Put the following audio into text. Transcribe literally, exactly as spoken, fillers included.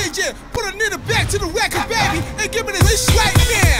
J, put a nigga back to the record, baby, and give me this right now.